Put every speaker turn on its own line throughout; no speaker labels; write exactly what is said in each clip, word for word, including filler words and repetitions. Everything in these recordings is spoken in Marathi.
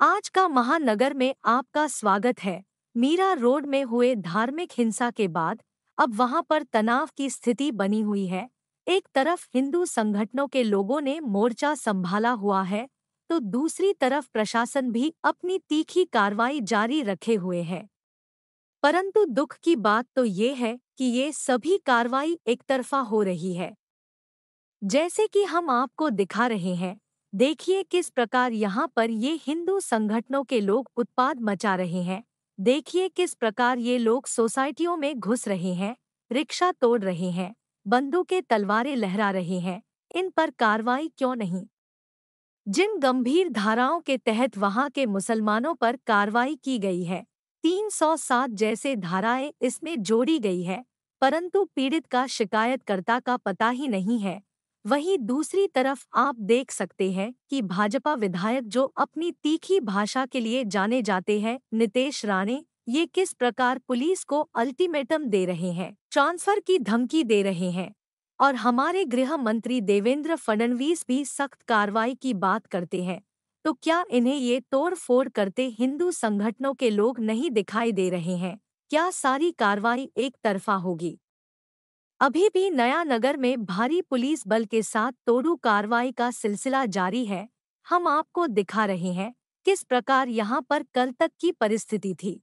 आज का महानगर में आपका स्वागत है। मीरा रोड में हुए धार्मिक हिंसा के बाद अब वहां पर तनाव की स्थिति बनी हुई है। एक तरफ हिंदू संगठनों के लोगों ने मोर्चा संभाला हुआ है, तो दूसरी तरफ प्रशासन भी अपनी तीखी कार्रवाई जारी रखे हुए है। परंतु दुख की बात तो ये है कि ये सभी कार्रवाई एक तरफा हो रही है। जैसे कि हम आपको दिखा रहे हैं, देखिए किस प्रकार यहाँ पर ये हिंदू संगठनों के लोग उत्पात मचा रहे हैं। देखिए किस प्रकार ये लोग सोसाइटियों में घुस रहे हैं, रिक्शा तोड़ रहे हैं, बंदूकें तलवारें लहरा रहे हैं। इन पर कार्रवाई क्यों नहीं? जिन गंभीर धाराओं के तहत वहां के मुसलमानों पर कार्रवाई की गई है, तीन सौ सात जैसे धाराएं इसमें जोड़ी गई है, परंतु पीड़ित का शिकायतकर्ता का पता ही नहीं है। वहीं दूसरी तरफ आप देख सकते हैं कि भाजपा विधायक जो अपनी तीखी भाषा के लिए जाने जाते हैं, नितेश राणे, ये किस प्रकार पुलिस को अल्टीमेटम दे रहे हैं, ट्रांसफर की धमकी दे रहे हैं। और हमारे गृह मंत्री देवेंद्र फडणवीस भी सख्त कार्रवाई की बात करते हैं। तो क्या इन्हें ये तोड़ फोड़ करते हिंदू संगठनों के लोग नहीं दिखाई दे रहे हैं? क्या सारी कार्रवाई एक तरफा होगी? अभी भी नया नगर में भारी पुलिस बल के साथ तोड़ू कार्रवाई का सिलसिला जारी है। हम आपको दिखा रहे हैं किस प्रकार यहाँ पर कल तक की परिस्थिति थी।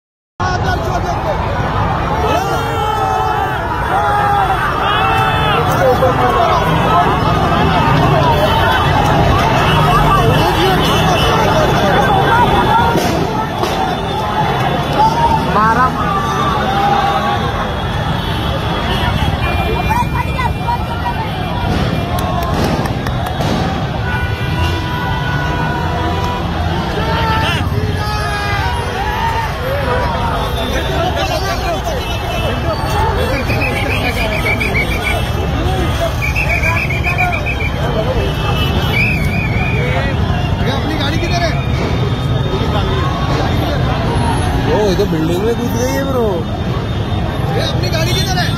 ये तो बिल्डिंग में घुस गई है ब्रो।
ये अपनी गाड़ी किधर है?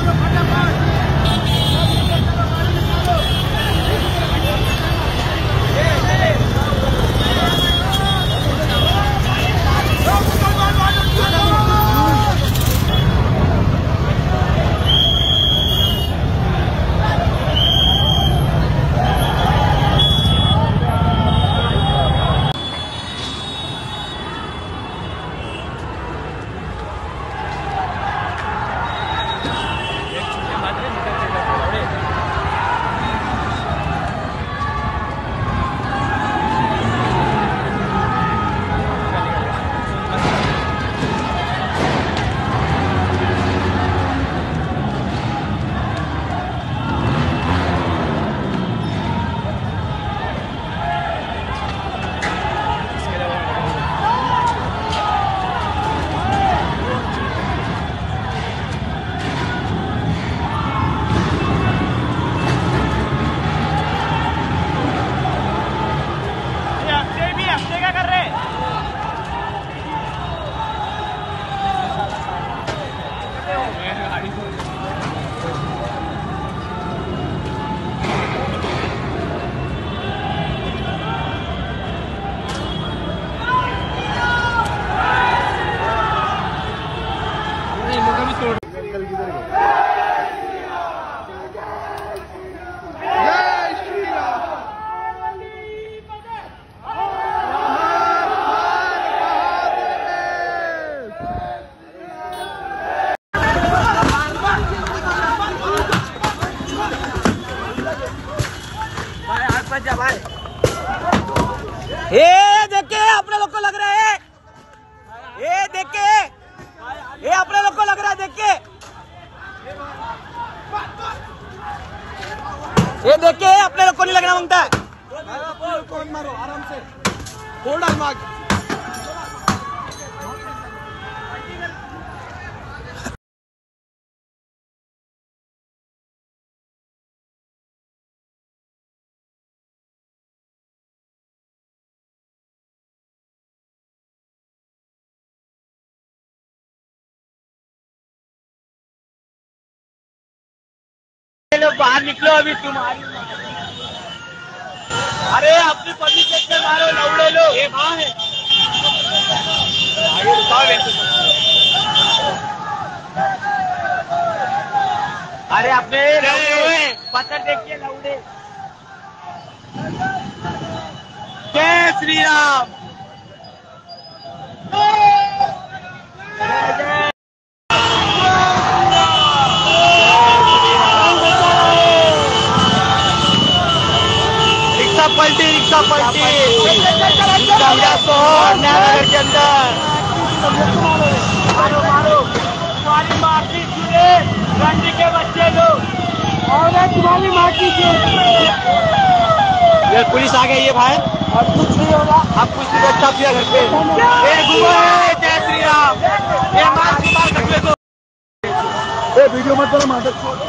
ये देख के अपने लोग को लग रहा है, ये देख के ये अपने लोग को लग रहा है, देख के ये देख के अपने लोग को नहीं लगना मांगता है।
कौन मारो आराम से, होल्ड ऑन मार्क।
लोग बाहर निकलो अभी तुम्हारी। अरे अपनी पब्लिक से मारो लौड़े लोग। ये कहाँ है? अरे अपने पत्थर देखिए लौड़े। जय श्री राम। रिक्शा पलटी रिक्शा पलटी नगर के अंदर। मारो मारो तुम्हारी मारती छुड़े रंडी के बच्चे लोग और तुम्हारी मारती ये पुलिस आ गई है भाई। अब कुछ नहीं होगा, अब कुछ नहीं बच्चा पिया घर पे। जय श्री राम। ये मार मार कर दो। ए वीडियो मत करो मार छोड़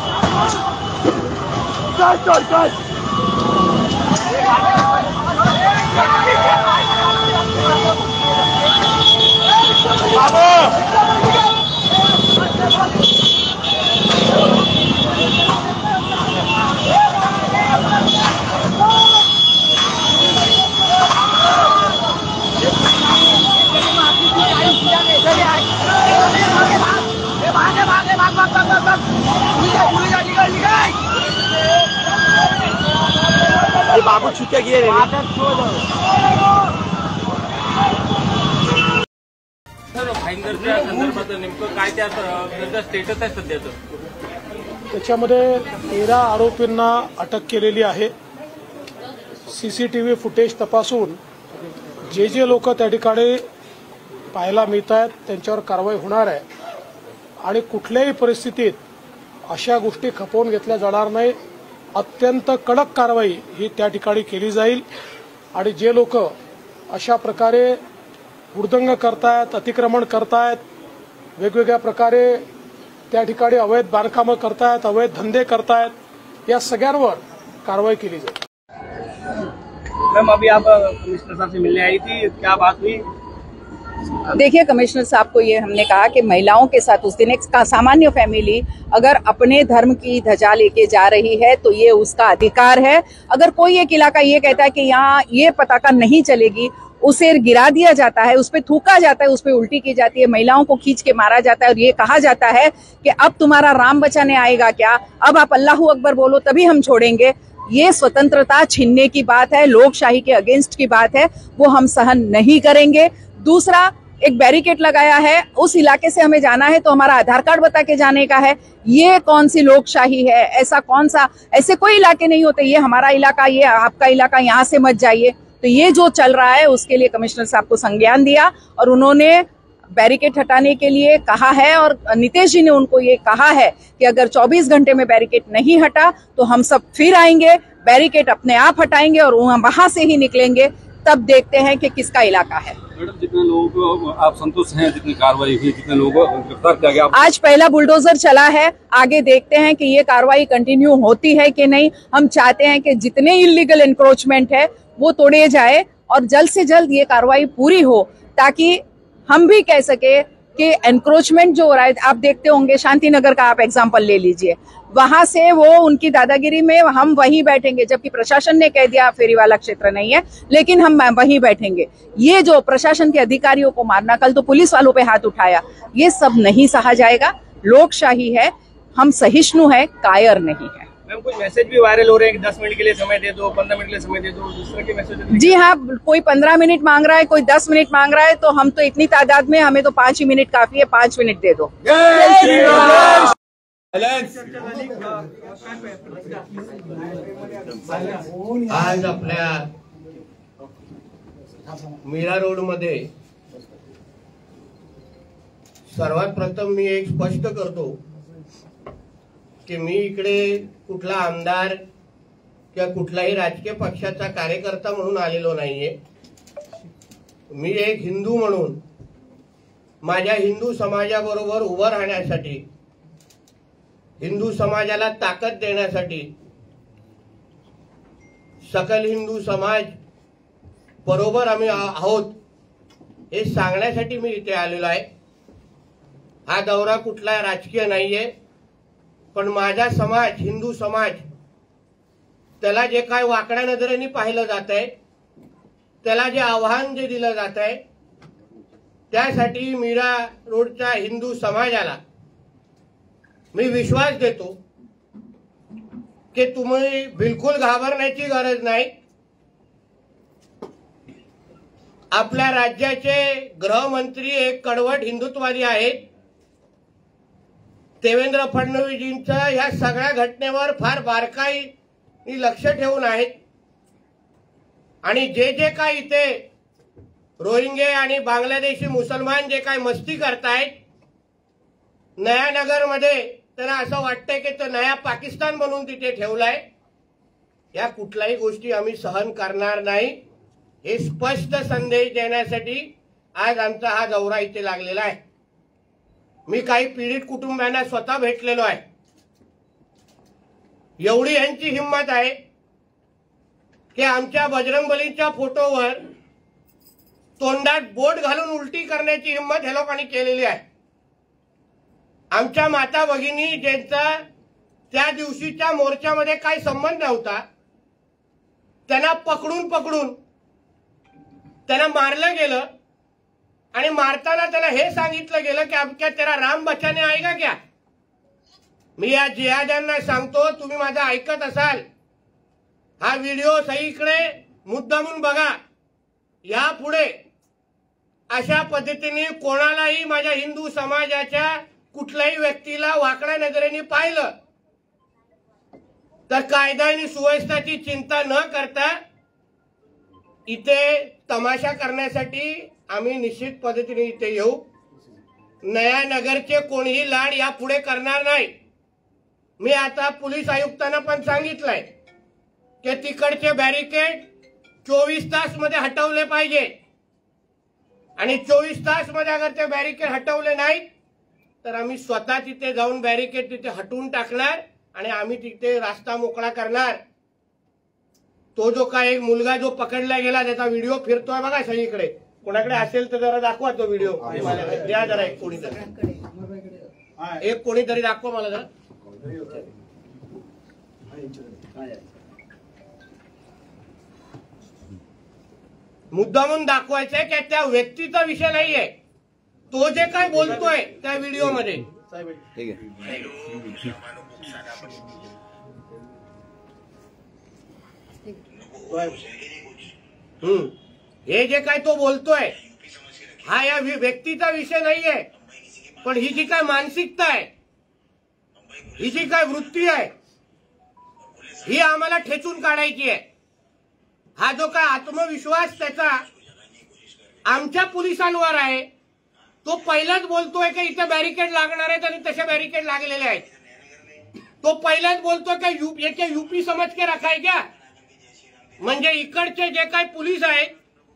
छोड़ छोड़। बाबू भागे भागे भाग भाग भाग भाग भाग। बाबू छुट्या गे रे।
भाईंदरच्या संदर्भात नेमकं काय त्या त्याचं स्टेटस आहे सध्याचं?
त्याच्यामध्ये तेरा आरोपींना अटक केलेली आहे। सीसीटीव्ही फुटेज तपासून जे जे लोक त्या ठिकाणी पाहायला मिळत आहेत त्यांच्यावर कारवाई होणार आहे आणि कुठल्याही परिस्थितीत अशा गोष्टी खपवून घेतल्या जाणार नाही। अत्यंत कडक कारवाई ही त्या ठिकाणी केली जाईल आणि जे लोक अशा प्रकारे उर्दंग करतायत, अतिक्रमण करतायत, वेगवेगळ्या प्रकारे त्या ठिकाणी अवैध बांधकामं करतायत, अवैध धंदे करतायत, या सगळ्यांवर कारवाई केली जाईल।
मैम अभी आप कमिश्नर साहब से मिलने आई थी, क्या बात हुई?
देखिए, कमिश्नर साहब को ये हमने कहा कि महिलाओं के साथ उस दिन एक सामान्य फैमिली अगर अपने धर्म की ध्वजा लेके जा रही है तो ये उसका अधिकार है। अगर कोई एक इलाका ये कहता है कि यहाँ ये पताका नहीं चलेगी, उसे गिरा दिया जाता है, उस पे थूका जाता है, उस पे उल्टी की जाती है, महिलाओं को खींच के मारा जाता है और ये कहा जाता है कि अब तुम्हारा राम बचाने आएगा क्या, अब आप अल्लाह अकबर बोलो तभी हम छोड़ेंगे। ये स्वतंत्रता छीनने की बात है, लोकशाही के अगेंस्ट की बात है, वो हम सहन नहीं करेंगे। दूसरा, एक बैरिकेड लगाया है, उस इलाके से हमें जाना है तो हमारा आधार कार्ड बता के जाने का है। ये कौन सी लोकशाही है? ऐसा कौन सा, ऐसे कोई इलाके नहीं होते, ये हमारा इलाका, ये आपका इलाका, यहाँ से मत जाइए। तो ये जो चल रहा है उसके लिए कमिश्नर साहब को संज्ञान दिया और उन्होंने बैरिकेड हटाने के लिए कहा है और नीतीश जी ने उनको ये कहा है कि अगर चौबीस घंटे में बैरिकेड नहीं हटा तो हम सब फिर आएंगे, बैरिकेड अपने आप हटाएंगे और वहां से ही निकलेंगे, तब देखते हैं कि किसका इलाका है।
मैडम, जितने लोगों को आप संतुष्ट हैं, जितनी कार्रवाई हुई, जितने लोगों को गिरफ्तार किया गया?
आज पहला बुलडोजर चला है, आगे देखते हैं कि ये कार्रवाई कंटिन्यू होती है कि नहीं। हम चाहते हैं कि जितने इलीगल एनक्रोचमेंट है वो तोड़े जाए और जल्द से जल्द ये कार्रवाई पूरी हो, ताकि हम भी कह सके कि एनक्रोचमेंट जो हो रहा है, आप देखते होंगे शांति नगर का आप एग्जाम्पल ले लीजिए, वहां से वो उनकी दादागिरी में हम वहीं बैठेंगे, जबकि प्रशासन ने कह दिया फेरी वाला क्षेत्र नहीं है, लेकिन हम वहीं बैठेंगे। ये जो प्रशासन के अधिकारियों को मारना, कल तो पुलिस वालों पे हाथ उठाया, ये सब नहीं सहा जाएगा। लोकशाही है, हम सहिष्णु है, कायर नहीं है।
मैम, कुछ मैसेज भी वायरल हो रहे हैं कि दस मिनट के लिए समय दे दो, पंद्रह मिनट के लिए समय दे दो, दूसरे के मैसेज।
जी हाँ, कोई पंद्रह मिनट मांग रहा है, कोई दस मिनट मांग रहा है, तो हम तो इतनी तादाद में, हमें तो पांच ही मिनट काफी है, पांच मिनट दे दो।
आज आपल्या मीरा रोड मध्ये सर्वात प्रथम मी एक स्पष्ट करतो की मी इकडे कुठला आमदार किंवा कुठलाही राजकीय पक्षाचा कार्यकर्ता म्हणून आलेलो नाहीये। मी एक हिंदू म्हणून माझ्या हिंदू समाजाबरोबर उभं राहण्यासाठी, हिंदू समाजाला ताकद देण्यासाठी, सकल हिंदू समाज बरोबर आम्ही आहोत हे सांगण्यासाठी मी इथे आलेलो आहे। हा दौरा कुठला राजकीय नाहीये, पण माझा समाज, हिंदू समाज, त्याला जे काय वाकड्या नजरेने पाहिलं जात आहे, त्याला जे आव्हान जे दिलं जात आहे, त्यासाठी मीरा रोडच्या हिंदू समाजाला मी विश्वास देतो की तुम्ही बिलकुल घाबरण्याची गरज नाही। आपल्या राज्याचे गृहमंत्री एक कडवट हिंदुत्ववादी आहेत। देवेंद्र फडणवीसजींचं ह्या सगळ्या घटनेवर फार बारकाईने लक्ष ठेवून आहेत आणि जे जे काय इथे रोहिंग्या आणि बांगलादेशी मुसलमान जे काय मस्ती करतायत नया नगर मध्ये, त्यांना असं वाटतंय की तो नया पाकिस्तान बनवून तिथे ठेवलाय। या कुठल्याही गोष्टी आम्ही सहन करणार नाही हे स्पष्ट संदेश देण्यासाठी आज आमचा हा दौरा इथे लागलेला आहे। मी काही पीडित कुटुंबांना स्वतः भेटलेलो आहे। एवढी यांची हिंमत आहे की आमच्या बजरंगबलीच्या फोटोवर तोंडात बोट घालून उलटी करण्याची हिंमत हे लोकांनी केलेली आहे। आमच्या माता भगिनी ज्यांचा त्या दिवशीच्या मोर्चामध्ये काही संबंध नव्हता त्यांना पकडून पकडून त्यांना मारलं गेलं आणि मारताना त्यांना हे सांगितलं गेलं की अब क्या तेरा राम बचाने आएगा क्या। मी या जिहाद्यांना सांगतो, तुम्ही माझं ऐकत असाल हा व्हिडिओ सगळीकडे मुद्दामून बघा। यापुढे अशा पद्धतीने कोणालाही माझ्या हिंदू समाजाच्या कुठल्याही व्यक्तीला वाकड्या नजरेने पाहिलं तर कायदा आणि सुव्यवस्थेची चिंता न करता इथे तमाशा करण्यासाठी आम्ही निश्चित पद्धतीने इथे येऊ। नया नगरचे कोणीही लाड यापुढे करणार नाही। मी आता पोलीस आयुक्तांना पण सांगितलंय की तिकडचे बॅरिकेड चोवीस तास मध्ये हटवले पाहिजे आणि चोवीस तास मध्ये अगर ते बॅरिकेड हटवले नाहीत तर आम्ही स्वतः तिथे जाऊन बॅरिकेड तिथे हटवून टाकणार आणि आम्ही तिथे रस्ता मोकळा करणार। तो जो काय एक मुलगा जो पकडला गेला त्याचा व्हिडिओ फिरतोय बघा सगळीकडे, कोणाकडे असेल तर जरा दाखवा तो व्हिडिओ। द्या जरा एक कोणीतरी एक कोणीतरी दाखवा मला जरा। मुद्दामून दाखवायचंय की त्या व्यक्तीचा विषय नाहीये, तो जे काय बोलतोय त्या व्हिडिओ मध्ये।
ठीक आहे।
हम्म हे जे काय तो बोलतोय हा या व्यक्तीचा विषय नाहीये, पण ही जी काय मानसिकता आहे, ही जी काय वृत्ती आहे ही आम्हाला ठेचून काढायची आहे। हा जो काय आत्मविश्वास त्याचा आमच्या पोलिसांवर आहे, तो पहिलाच बोलतोय की इथे बॅरिकेड लागणार आहेत आणि तसे बॅरिकेड लागलेले आहेत। तो पहिलाच बोलतोय की यूपी के यूपी समझ के रखा है क्या। म्हणजे इकडचे जे काही पोलीस आहेत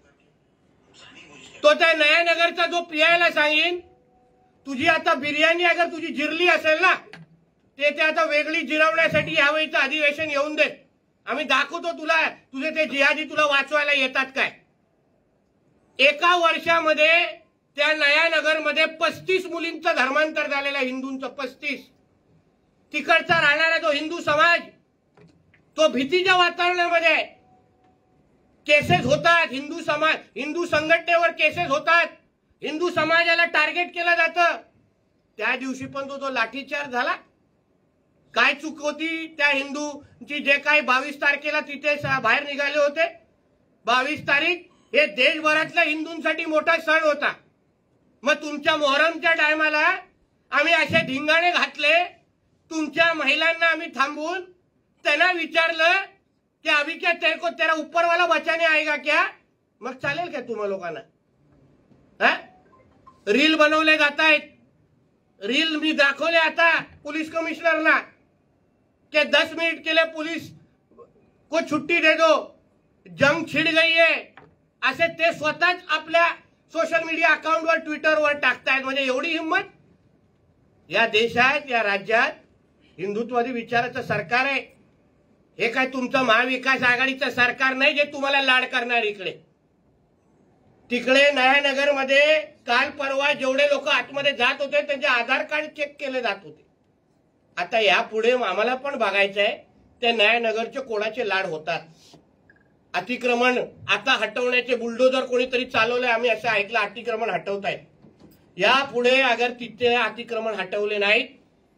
तो त्या नया नगरचा जो पीआयला सांगेन तुझी आता बिर्याणी अगर तुझी जिरली असेल ना ते ते आता वेगळी जिरवण्यासाठी यावेळीचं अधिवेशन येऊन दे, आम्ही दाखवतो तुला तुझे ते जिहादी तुला वाचवायला येतात काय। एका वर्षामध्ये त्या नया नगरमध्ये पस्तीस मुलींचं धर्मांतर झालेलं आहे, हिंदूंचं पस्तीस। तिकडचा राहणारा जो हिंदू समाज तो भीतीच्या वातावरणामध्ये केसेस होतात, हिंदू समाज हिंदू संघटनेवर केसेस होतात, हिंदू समाजाला टार्गेट केलं जातं। त्या दिवशी पण तो जो लाठीचार्ज झाला, काय चूक होती त्या हिंदूची जे काही बावीस तारखेला तिथे बाहेर निघाले होते। बावीस तारीख हे देशभरातल्या हिंदूंसाठी मोठा सण होता। मग तुमच्या मोहरमच्या टायमाला आम्ही असे धिंगाणे घातले, तुमच्या महिलांना आम्ही थांबवून त्यांना विचारलं कि अभी क्या तेरे को तेरा ऊपर वाला बचाने आएगा क्या। मग चालेल क्या तुम्हा लोकांना। हा रील बनवले जात आहेत, रील मी दाखवले आता पुलिस कमिश्नरना कि दस मिनट के लिए पुलिस को छुट्टी दे दो, जंग छिड़ गई है असे ते स्वतःच आपल्या सोशल मीडिया अकाउंटवर ट्विटरवर टाकतायत। म्हणजे एवढी हिंमत या देशात या राज्यात हिंदुत्ववादी विचाराचं सरकार आहे। हे काय तुमचं महाविकास आघाडीचं सरकार नाही जे तुम्हाला लाड करणार। इकडे तिकडे नया नगर मध्ये काल परवा जेवढे लोक आतमध्ये जात होते त्यांचे आधार कार्ड चेक केले जात होते। आता यापुढे आम्हाला पण बघायचंय त्या नया नगरचे कोणाचे लाड होतात। अतिक्रमण आता हटवण्याचे बुलडोजर कोणीतरी चालवले, आम्ही असं ऐकलं अतिक्रमण हटवतायत। यापुढे अगर तिथे अतिक्रमण हटवले नाहीत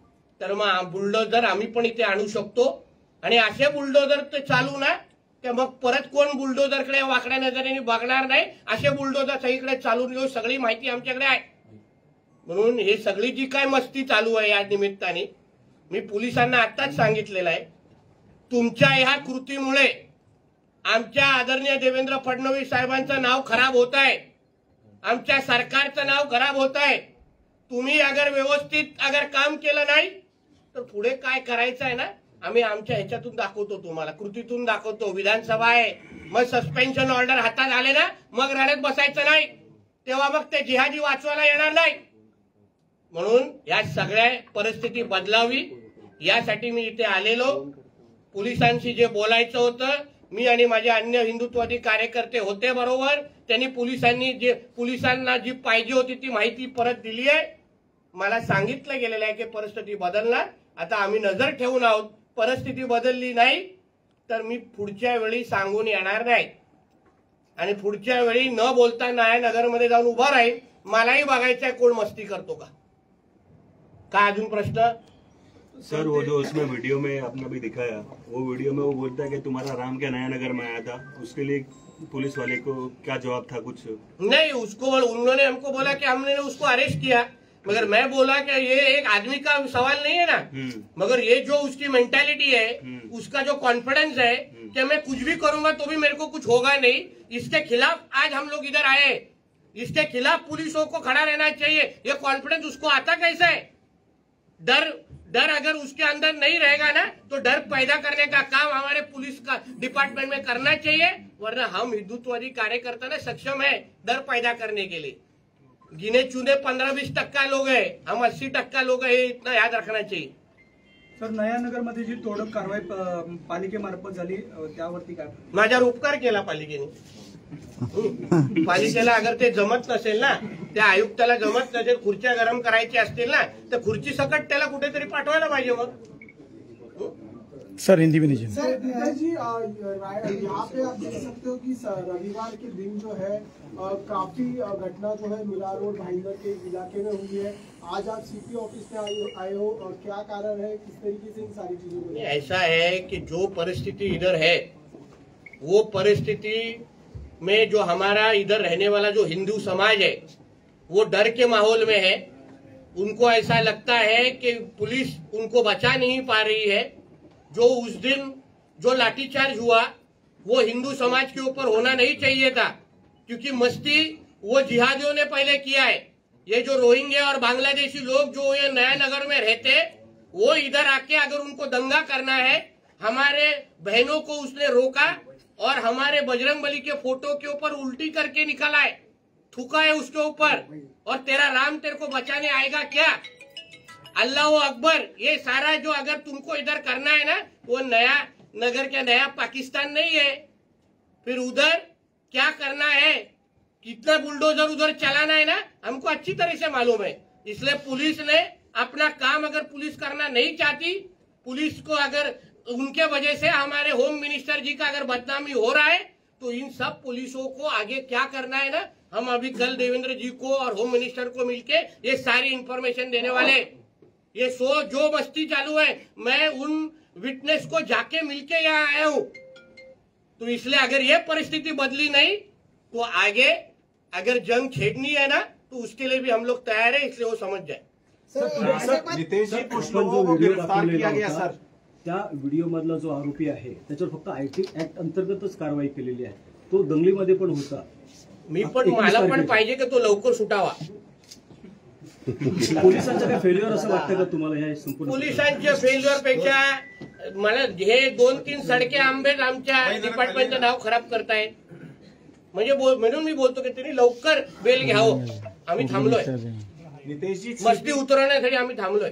तर मग बुलडोजर आम्ही पण इथे आणू शकतो आणि असे बुलडोजर ते चालू ना की मग परत कोण बुलडोजरकडे वाकड्या नजरेने बघणार नाही. असे बुलडोजर सगळीकडे चालून येऊ सगळी माहिती आमच्याकडे आहे. म्हणून हे सगळी जी काय मस्ती चालू आहे या निमित्ताने मी पोलिसांना आताच सांगितलेलं आहे, तुमच्या ह्या कृतीमुळे आमच्या आदरणीय देवेंद्र फडणवीस साहेबांचं नाव खराब होत आहे, आमच्या सरकारचं नाव खराब होत आहे. तुम्ही अगर व्यवस्थित अगर काम केलं नाही तर पुढे काय करायचं आहे ना आम्ही आमच्या ह्याच्यातून दाखवतो, तुम्हाला कृतीतून दाखवतो. विधानसभा आहे, मग सस्पेन्शन ऑर्डर हातात आले ना मग रडत बसायचं नाही, तेव्हा मग ते जिहादी वाचवायला येणार नाही. म्हणून या सगळ्या परिस्थिती बदलावी यासाठी मी इथे आलेलो. पोलिसांशी जे बोलायचं होतं, मी आणि माझे अन्य हिंदुत्ववादी कार्यकर्ते होते बरोबर, त्यांनी पोलिसांनी जे पोलिसांना जी पाहिजे होती ती माहिती परत दिली आहे. मला सांगितलं गेलेलं आहे की परिस्थिती बदलणार. आता आम्ही नजर ठेवून आहोत, परिस्थिती बदलली नाही तर मी पुढच्या वेळी सांगून येणार नाही आणि पुढच्या वेळी न बोलता न्यायनगरमध्ये जाऊन उभा राहील. मलाही बघायचं आहे कोण मस्ती करतो का. काय अजून प्रश्न?
सर वो जो उसमें वीडियो में आपने अभी दिखाया, वो वीडियो में वो बोलता है कि तुम्हारा राम क्या नया नगर में आया था, उसके लिए पुलिस वाले को क्या जवाब था? कुछ
नहीं, उसको उन्होंने हमको बोला कि हमने उसको अरेस्ट किया, मगर मैं बोला कि ये एक आदमी का सवाल नहीं है ना, मगर ये जो उसकी मेंटालिटी है, उसका जो कॉन्फिडेंस है कि मैं कुछ भी करूंगा तो भी मेरे को कुछ होगा नहीं, इसके खिलाफ आज हम लोग इधर आए. इसके खिलाफ पुलिसों को खड़ा रहना चाहिए. ये कॉन्फिडेंस उसको आता कैसा है? डर डर अगर उसके अंदर नहीं रहेगा ना तो डर पैदा करने का काम हमारे पुलिस का डिपार्टमेंट में करना चाहिए, वरना हम हिंदुत्ववादी कार्यकर्ता ना सक्षम है डर पैदा करने के लिए. गिने चुने पंद्रह बीस टक्का लोग हैं, हम अस्सी टक्का लोग हैं, इतना याद रखना चाहिए.
सर, नयानगरमध्ये जी तोडक कारवाई पालिकेमार्फत झाली त्यावरती काय?
माझ्यावर उपकार केला पालिकेने. पालिकेला अगर ते जमत नसेल ना, त्या आयुक्ताला जमत नसेल, खुर्च्या गरम करायची असतील ना तर खुर्ची सकट त्याला कुठेतरी पाठवायला पाहिजे. मग
सर हिंदी में नहीं
सर जी, यहाँ पे आप देख सकते हो कि रविवार के दिन जो है काफी घटना जो है मीरा रोड भाईंदर के इलाके में हुई है. आज आप सीपी ऑफिस में आए हो, और क्या कारण है, किस तरीके से इन सारी चीजों को?
ऐसा है कि जो परिस्थिति इधर है वो परिस्थिति में जो हमारा इधर रहने वाला जो हिंदू समाज है वो डर के माहौल में है. उनको ऐसा लगता है कि पुलिस उनको बचा नहीं पा रही है. जो उस दिन जो लाठीचार्ज हुआ वो हिंदू समाज के ऊपर होना नहीं चाहिए था, क्योंकि मस्ती वो जिहादियों ने पहले किया है. ये जो रोहिंग्या और बांग्लादेशी लोग जो ये नया नगर में रहते वो इधर आके अगर उनको दंगा करना है, हमारे बहनों को उसने रोका और हमारे बजरंगबली के फोटो के ऊपर उल्टी करके निकाला है, थूका है उसके ऊपर, और तेरा राम तेरे को बचाने आएगा क्या? अल्लाह अकबर. ये सारा जो अगर तुमको इधर करना है ना, वो नया नगर क्या नया पाकिस्तान नहीं है. फिर उधर क्या करना है, कितना बुलडोजर उधर चलाना है ना, हमको अच्छी तरह से मालूम है. इसलिए पुलिस ने अपना काम अगर पुलिस करना नहीं चाहती, पुलिस को अगर उनके वजह से हमारे होम मिनिस्टर जी का अगर बदनामी हो रहा है, तो इन सब पुलिसों को आगे क्या करना है ना, हम अभी कल देवेंद्र जी को और होम मिनिस्टर को मिलके ये सारी इंफॉर्मेशन देने वाले. ये सो जो मस्ती चालू है, मैं उन विटनेस को जाके मिलके यहाँ आया हूँ. तो इसलिए अगर ये परिस्थिति बदली नहीं तो आगे अगर जंग छेड़नी है ना तो उसके लिए भी हम लोग तैयार है, इसलिए वो समझ जाए.
नितेश जी, कुछ लोगों को गिरफ्तार किया गया सर.
त्या व्हिडिओ मधला जो आरोपी आहे त्याच्यावर फक्त आयटी ऍक्ट अंतर्गतच कारवाई केलेली आहे. तो दंगलीमध्ये पण होता.
मी पण मला पण पाहिजे की तो लवकर सुटावा.
पोलिसांचं काय फेल्युअर असं वाटतं का तुम्हाला? या संपूर्ण
पोलिसांच्या फेल्युअर पेक्षा मला हे दोन तीन सडके आंबेड आमच्या डिपार्टमेंटचं नाव खराब करतायत. म्हणजे म्हणून मी बोलतो की त्यांनी लवकर बेल घ्यावं. आम्ही थांबलोय,
नितेश जी
मस्ती उतरवण्यासाठी आम्ही थांबलोय.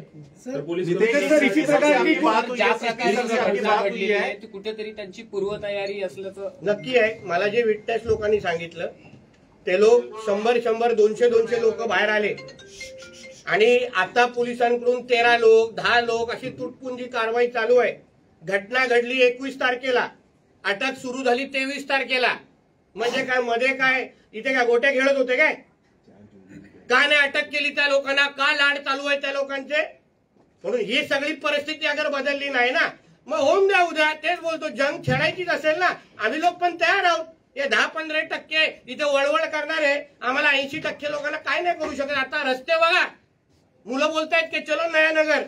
कुठेतरी त्यांची पूर्वतयारी असल्याचं
नक्की आहे. मला जे विटनेस लोकांनी सांगितलं ते लोक शंभर शंभर दोनशे दोनशे लोक बाहेर आले आणि आता पोलिसांकडून तेरा लोक दहा लोक अशी तुटपुंजी कारवाई चालू आहे. घटना घडली एकवीस तारखेला, अटक सुरू झाली तेवीस तारखेला. म्हणजे काय मध्ये काय इथे काय गोट्या खेळत होते काय? का नाही अटक केली त्या लोकांना? का लाड चालू आहे त्या लोकांचे? म्हणून ही सगळी परिस्थिती अगर बदलली नाही ना मग होऊन द्या उद्या. तेच बोलतो, जंग छेडायचीच असेल ना आम्ही लोक पण तयार आहोत. हे दहा पंधरा टक्के इथे वळवळ करणारे आम्हाला ऐंशी टक्के लोकांना काय नाही करू शकत. आता रस्ते बघा, मुलं बोलतायत की चलो नया नगर,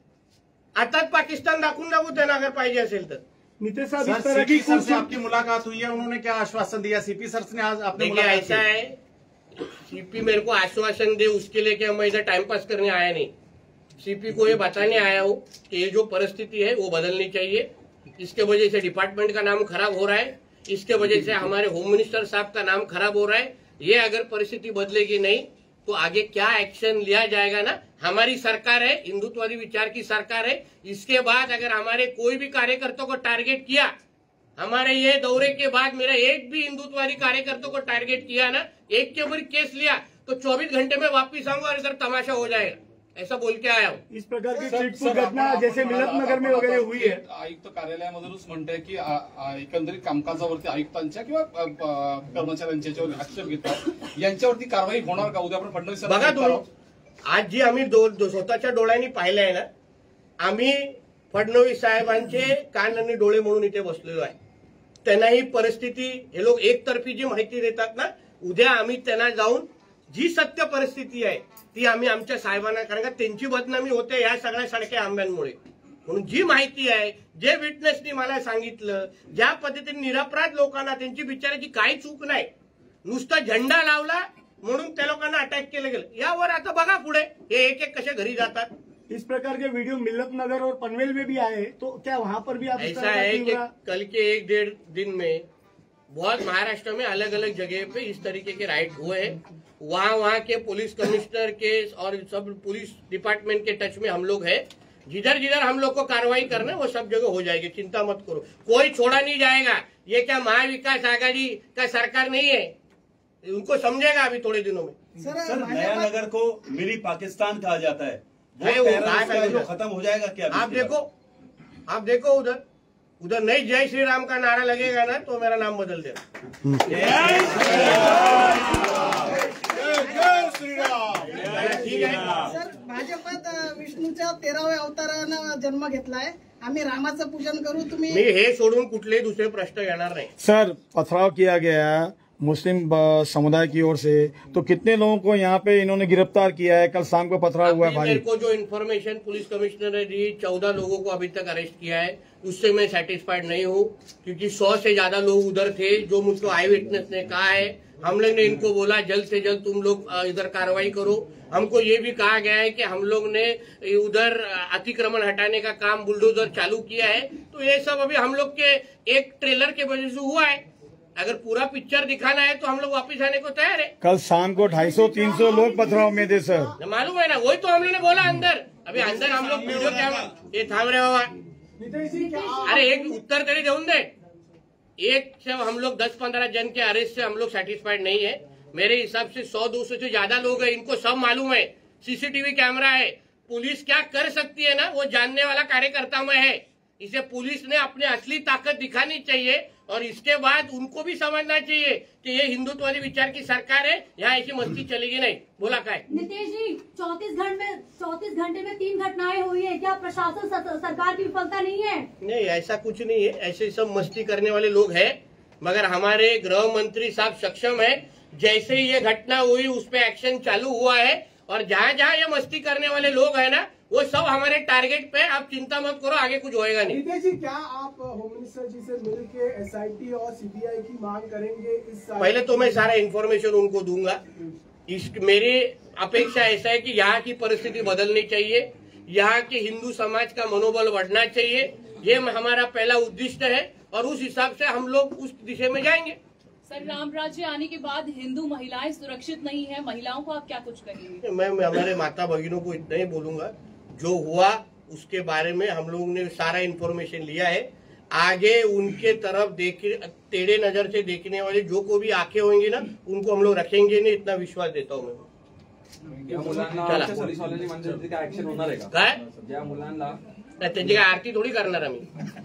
आताच पाकिस्तान दाखवून दाखवू त्यांना अगर पाहिजे असेल तर.
नीतीश साहब, इस तरह की सर से आपकी मुलाकात हुई है, उन्होंने क्या आश्वासन दिया? सीपी सर ने आज आपने
देखिए ऐसा है, सीपी मेरे को आश्वासन दे उसके लिए कि मैं इधर टाइम पास करने आया नहीं. सीपी को ये बताने आया हूँ कि ये जो परिस्थिति है वो बदलनी चाहिए. इसके वजह से डिपार्टमेंट का नाम खराब हो रहा है, इसके वजह से हमारे होम मिनिस्टर साहब का नाम खराब हो रहा है. ये अगर परिस्थिति बदलेगी नहीं तो आगे क्या एक्शन लिया जाएगा ना. हमारी सरकार है, हिंदुत्ववादी विचार की सरकार है. इसके बाद अगर हमारे कोई भी कार्यकर्ता को टारगेट किया, हमारे ये दौरे के बाद मेरा एक भी हिंदुत्ववादी कार्यकर्ता को टारगेट किया ना, एक के ऊपर केस लिया तो चौबीस घंटे में वापिस आऊंगा और इधर तमाशा हो जाएगा. ऐसा बोल के आया हूँ.
इस प्रकार की चिटफुट घटना जैसे मिलत नगर में वगैरे हुई आहे.
आयुक्त कार्यालयामधूनच म्हणते की एकंदरीत कामकाजावरती आयुक्तांच्या किंवा कर्मचाऱ्यांच्या याच्यावर आक्षेप घेतात, यांच्यावरती कारवाई होणार का? उद्या आपण फडणवीस
बघा तुम्ही, आज जी आम्ही दो, दो, स्वतःच्या डोळ्यांनी पाहिलं आहे ना, आम्ही फडणवीस साहेबांचे कान आणि डोळे म्हणून इथे बसलेलो आहे. त्यांना ही परिस्थिती, हे लोक एकतर्फी जी माहिती देतात ना, उद्या आम्ही त्यांना जाऊन जी सत्य परिस्थिती आहे ती आम्ही आमच्या साहेबांना, कारण का त्यांची बदनामी होते या सगळ्या सडक्या आंब्यांमुळे. म्हणून जी माहिती आहे, जे विटनेसनी मला सांगितलं, ज्या पद्धतीने निरपराध लोकांना, त्यांची बिचाराची काही चूक नाही, नुसता झेंडा लावला म्हणून त्या लोकांना अटॅक केलं गेलं. यावर आता बघा पुढे हे एक एक कसे घरी जातात.
इस प्रकार के वीडियो मिलत नगर और पनवेल में भी आए, तो क्या वहां पर भी आप
ऐसा है कि कल के एक डेढ़ दिन में बहुत महाराष्ट्र में अलग अलग जगह पे इस तरीके के राइड हुए हैं. वहाँ वहाँ के पुलिस कमिश्नर के और सब पुलिस डिपार्टमेंट के टच में हम लोग हैं. जिधर जिधर हम लोग को कार्रवाई करना है वो सब जगह हो जाएगी, चिंता मत करो, कोई छोड़ा नहीं जाएगा. ये क्या महाविकास आघाड़ी का सरकार नहीं है, उनको समझेगा अभी थोड़े दिनों में.
सर, नया नगर को मिनी पाकिस्तान कहा जाता है,
वो
वो खत्म हो जाएगा क्या?
आप देखो, आप देखो उधर उधर नहीं जय श्री राम का नारा लगेगा ना तो मेरा नाम बदल देना. ठीक आहे.
सर, भाजपात विष्णूच्या तेराव्या अवतारानं जन्म घेतलाय, आम्ही रामाचं पूजन करू. तुम्ही
मी हे सोडून कुठलेही दुसरे प्रश्न येणार नाही.
सर, पथराव किया गया मुस्लिम समुदाय की ओर से, तो कितने लोगों को यहाँ पे इन्होंने गिरफ्तार किया है? कल शाम को पथराव हुआ है भाई.
मेरे को जो इन्फॉर्मेशन पुलिस कमिश्नर ने दी, चौदह लोगों को अभी तक अरेस्ट किया है, उससे मैं सेटिस्फाइड नहीं हूँ, क्योंकि सौ से ज्यादा लोग उधर थे. जो मुझको आई विटनेस ने कहा है, हम लोग ने इनको बोला जल्द से जल्द तुम लोग इधर कार्रवाई करो. हमको ये भी कहा गया है कि हम लोग ने उधर अतिक्रमण हटाने का काम बुलडोजर चालू किया है. तो ये सब अभी हम लोग के एक ट्रेलर के वजह से हुआ है. अगर पूरा पिक्चर दिखाना है तो हम लोग वापस आने को तैयार है.
कल शाम को ढाई सौ तीन सौ लोग पथराव में थे सर.
मालूम है ना, वही तो हम लोग ने बोला अंदर. अभी अंदर हम लोग वीडियो क्या ये थाम रहे बाबा. अरे एक उत्तर तरी देऊन दे. एक से हम लोग दस पंद्रह जन के अरेस्ट से हम लोग सेटिस्फाइड नहीं है. मेरे हिसाब से सौ दो सौ से ज्यादा लोग हैं, इनको सब मालूम है, सीसीटीवी कैमरा है. पुलिस क्या कर सकती है ना वो जानने वाला कार्यकर्ता में है. इसे पुलिस ने अपनी असली ताकत दिखानी चाहिए और इसके बाद उनको भी समझना चाहिए कि ये हिंदुत्ववादी विचार की सरकार है, यहाँ ऐसी मस्ती चलेगी नहीं. बोला काय
नीतीश जी, चौतीस घंटे में चौतीस घंटे में तीन घटनाएं हुई है, क्या प्रशासन सरकार की विफलता नहीं है?
नहीं, ऐसा कुछ नहीं है. ऐसे सब मस्ती करने वाले लोग हैं, मगर हमारे गृह मंत्री साहब सक्षम है. जैसे ही ये घटना हुई उस पर एक्शन चालू हुआ है और जहाँ जहाँ ये मस्ती करने वाले लोग हैं ना वो सब हमारे टारगेट पे. आप चिंता मत करो, आगे कुछ होएगा नहीं.
नीतीश जी, क्या आप होम मिनिस्टर जी से मिलकर एसआईटी और सीबीआई की मांग करेंगे? इस
पहले तो मैं सारा इन्फॉर्मेशन उनको दूंगा. इस मेरी अपेक्षा ऐसा है कि यहाँ की परिस्थिति बदलनी चाहिए, यहाँ के हिंदू समाज का मनोबल बढ़ना चाहिए. ये हमारा पहला उद्देश्य है और उस हिसाब से हम लोग उस दिशा में जाएंगे.
सर, राम राज्य आने के बाद हिंदू महिलाएं सुरक्षित नहीं है, महिलाओं को आप क्या कुछ कहेंगे?
मैं, मैं हमारे माता भगिनों को इतना ही बोलूंगा, जो हुआ उसके बारे में हम लोगों ने सारा इन्फॉर्मेशन लिया है. आगे उनके तरफ देख टेढ़े नजर से देखने वाले जो को भी आंखें होंगी ना उनको हम लोग रखेंगे नहीं, इतना विश्वास देता हूँ मैं. काय त्याची काय आरती थोडी करणार आम्ही.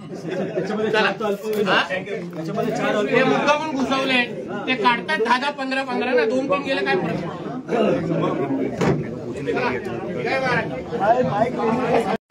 ते मुलगा पण घुसवले, ते काढतात दहा दहा पंधरा पंधरा ना दोन तीन गेले काय फरक.
किसने घेतलं?
जय महाराष्ट्र.